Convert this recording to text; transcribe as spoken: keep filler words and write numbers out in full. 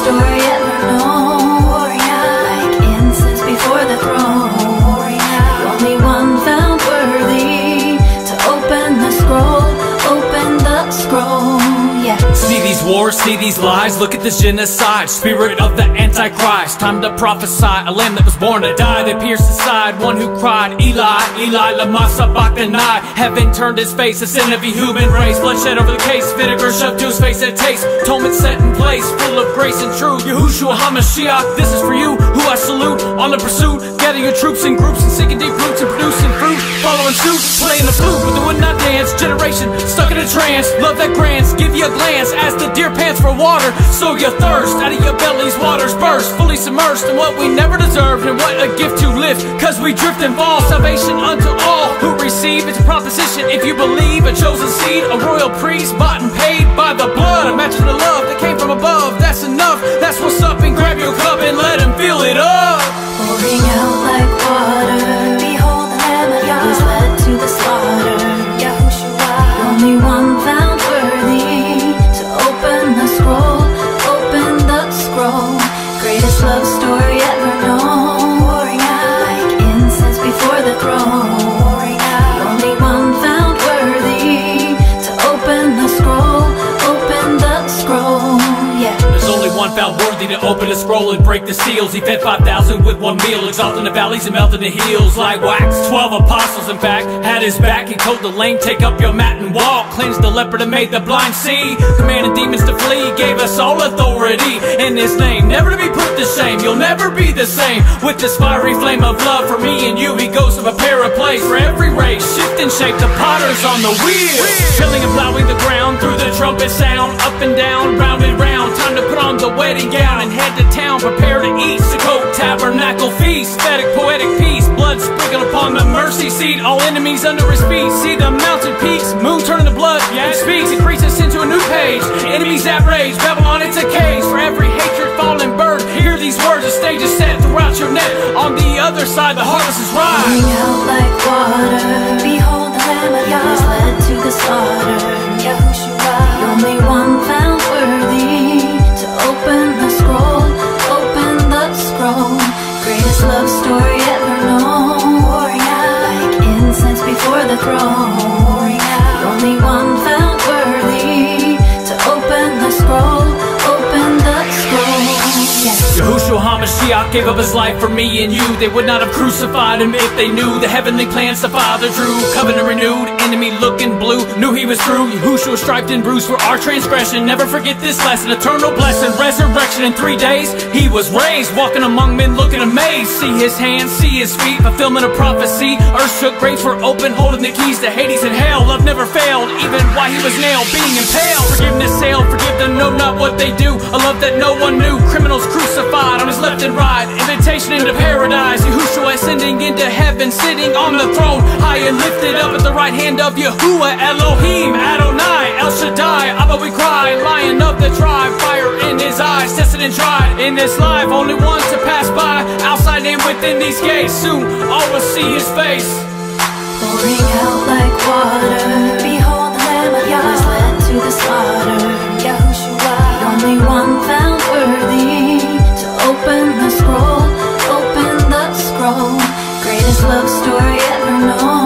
story ever known. Like incense before the throne. The only one found worthy to open the scroll. Open the scroll, yeah. See these wars, see these lies, look at this genocide. Spirit of the Antichrist, time to prophesy. A lamb that was born to die, they pierced his side. One who cried, Eli, Eli, lama sabachthani. Heaven turned his face, the sin of the human race. Bloodshed over the case, vinegar shoved to his face at taste. Atonement set in place, full of grace and truth. Yahushua HaMashiach, this is for you, who I salute. On the pursuit, gather your troops in groups and seeking deep roots and producing fruit. Following suit, playing the flute, but they would not dance. Generation stuck in a trance, love that grants, give you a glance as the deer pants for water. So your thirst, out of your belly's waters burst, fully submersed in what we never deserved, and what a gift to lift, cause we drift and fall. Salvation unto all who receive, it's a proposition if you believe. A chosen seed, a royal priest, bought and paid by the blood. Imagine the love that came from above, that's enough, that's what's up. And grab your cup and let him fill it up. Pouring out like water, behold the Lamb of God, who was led to the slaughter. Yahushua, the only one found worthy to open the scroll. Open the scroll, greatest love story ever known. Like incense before the throne. The only one found worthy to open the scroll. Open the scroll, yeah. There's only one found worthy to open the scroll and break the seals. He fed five thousand with one meal, exalting the valleys and melting the hills like wax. Twelve apostles, in fact, had his back. He told the lame, take up your mat and walk. Cleansed the leopard and made the blind see. Commanded demons to flee, gave us all authority in his name, never to be put to shame. You'll never be the same with this fiery flame of love for me and you. He goes to prepare a place for every race, shifting shape, the potter's on the wheel. Tilling and plowing the ground through the trumpet sound, up and down, round and round. Time to put on the wedding gown and head to town, prepare to eat. Sukkot tabernacle feast, static poetic peace, blood sprinkled upon the mercy seat. All enemies under his feet, see the mountain peaks, moon turning to blood. Yeah, it speaks, it creates us into a new page. Enemies outraged, Babylon it's a cage. For every hatred, fall and burn, hear these words, the stage is set throughout your net. On the other side, the harvest is ripe. Pouring out like water, behold the Lamb of God, who was led to the slaughter. Yahushua, the only one found worthy to open the scroll. Open the scroll, greatest love story ever known. Like incense before the throne. The only one found worthy to open the scroll. Open the scroll, yeah. Yahushua HaMashiach gave up his life for me and you. They would not have crucified him if they knew the heavenly plans the Father drew. Covenant renewed, enemy looking blue, knew he was true. Yahushua striped and bruised for our transgression. Never forget this lesson, eternal blessing. Resurrection in three days, he was raised. Walking among men looking amazed. See his hands, see his feet, fulfillment of prophecy. Earth shook, graves were open, holding the keys to Hades and hell. Love never failed, even while he was nailed, being impaled. Forgiveness sailed, forgive them, know not what they do. A love that no one knew, criminals crucified on his left and right. Invitation into paradise, Yahushua ascending into heaven, sitting on the throne, high and lifted up at the right hand of Yahuwah, Elohim, Adonai, El Shaddai, Abba we cry, Lion of the tribe, fire in his eyes, tested and tried. In this life, only one to pass by, outside and within these gates, soon all will see his face. Pouring out like water, behold the Lamb of God, who was led to the slaughter. Yahushua, the only one found worthy to open the scroll. Open the scroll, greatest love story ever known.